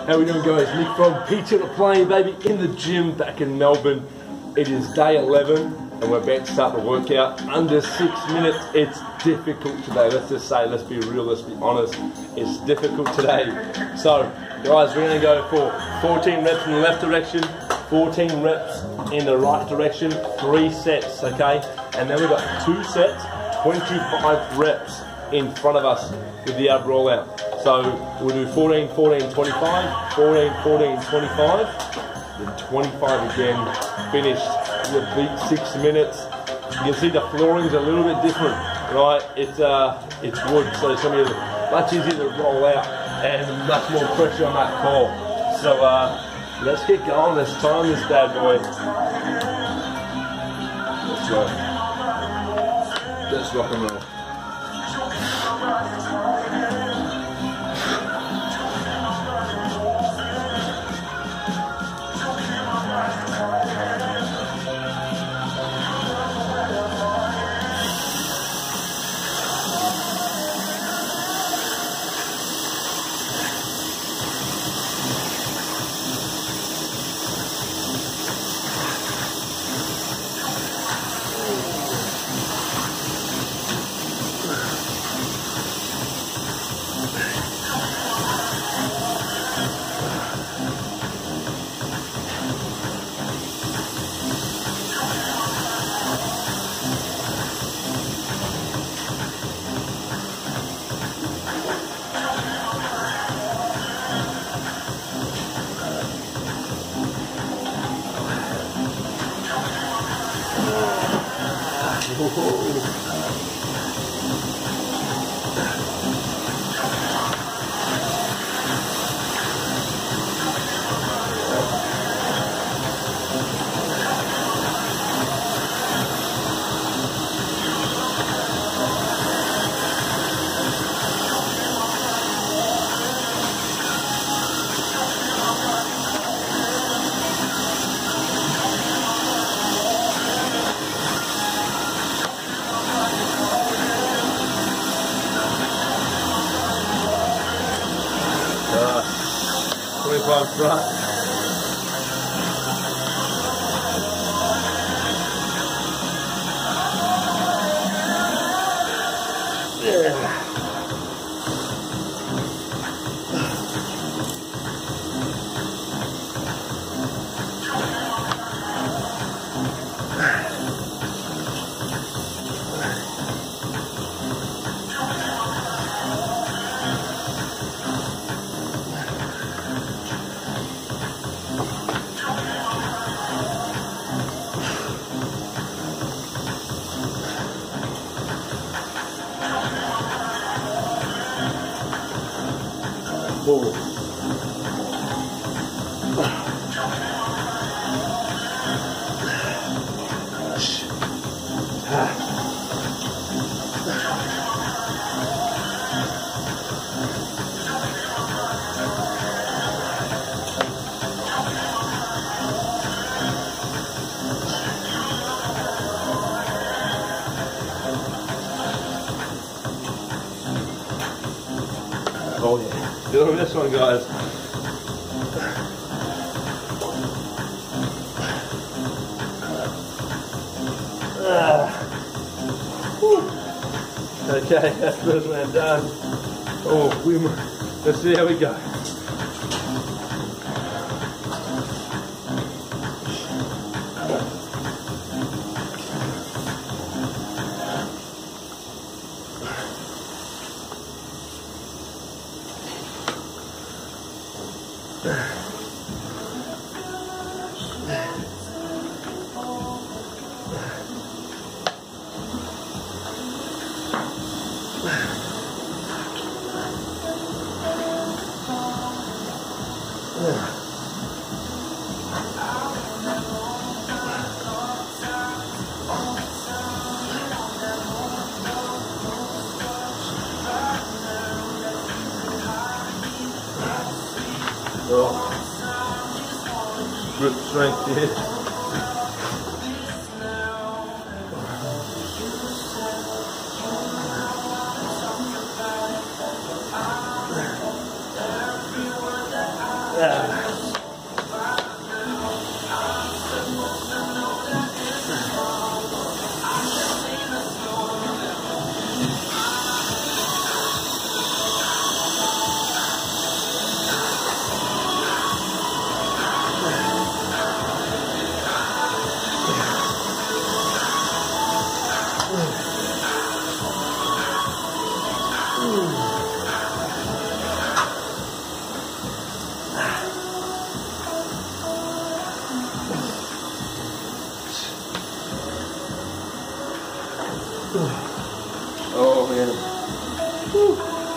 How we doing, guys? Nick from Pizza to Plane, baby, in the gym back in Melbourne. It is day 11 and we're about to start the workout. Under 6 minutes. It's difficult today. Let's just say, let's be real, let's be honest. It's difficult today. So, guys, we're going to go for 14 reps in the left direction, 14 reps in the right direction, 3 sets, okay? And then we've got 2 sets, 25 reps in front of us with the ab roll out. So we'll do 14, 14, 25, 14, 14, 25, then 25 again, finished. We'll beat 6 minutes. You can see the flooring's a little bit different, right? It's wood, so it's going to be much easier to roll out and much more pressure on that core. So let's get going, let's time this bad boy. Let's go. Let's rock and roll. Front. Forward. Oh yeah, doing this one, guys. Okay, that's the first one done. Oh, let's see how we go. Good strength here. Oh man. Woo.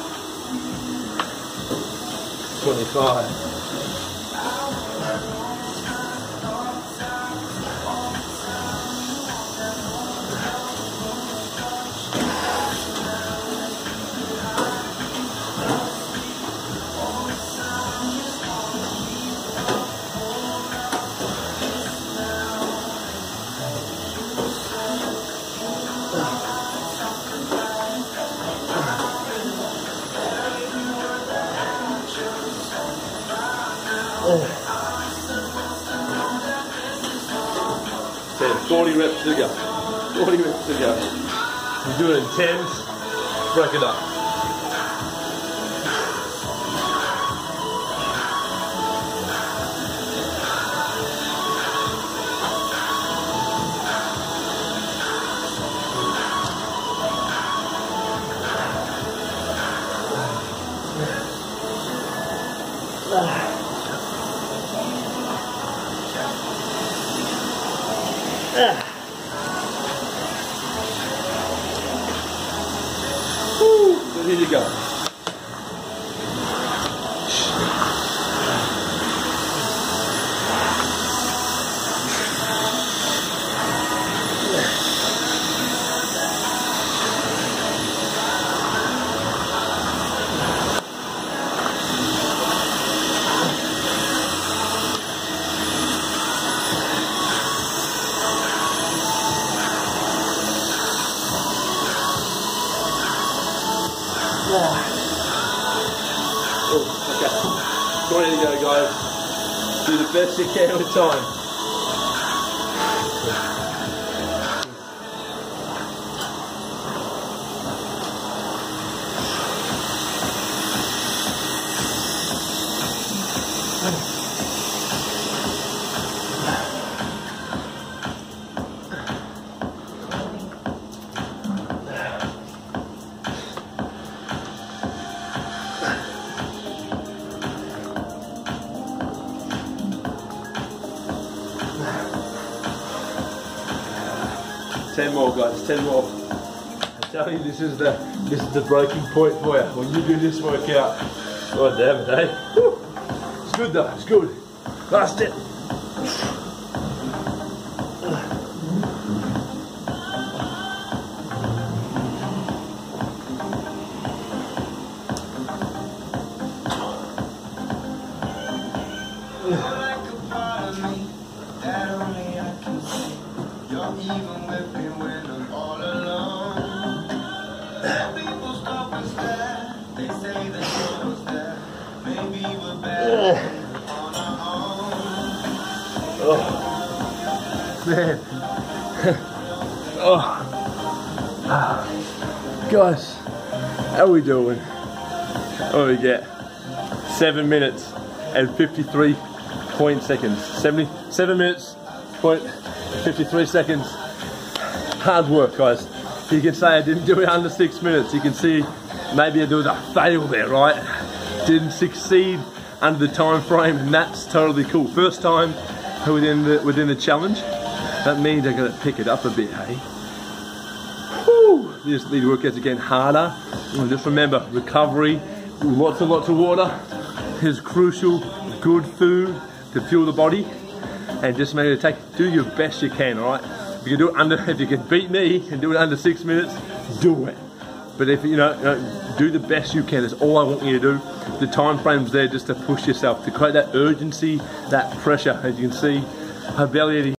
25.40 reps to go. 40 reps to go. You do it in 10s, break it up. Woo. So here you go. Okay, 20 to go, guys. Do the best you can with time. Ten more, guys. 10 more. I tell you, this is the breaking point for you when you do this workout. God damn it, eh? Woo. It's good though. It's good. Last it. Even with me when I'm all alone. People stop and stare. They say that you're was there. Maybe we're better on our own. Oh man. Oh guys, how are we doing? What do we get? 7 minutes and 53 seconds. 77 minutes point 53 seconds. Hard work, guys. You can say I didn't do it under 6 minutes. You can see maybe there was a fail there, right? Didn't succeed under the time frame, and that's totally cool. First time within the challenge. That means I gotta pick it up a bit, hey? Woo! You just need to work out again harder. And just remember, recovery, lots and lots of water is crucial. Good food to fuel the body. And just maybe do your best you can, alright? If you can do it if you can beat me and do it under 6 minutes, do it. But if you know, do the best you can. That's all I want you to do. The time frame's there just to push yourself, to create that urgency, that pressure. As you can see, her belly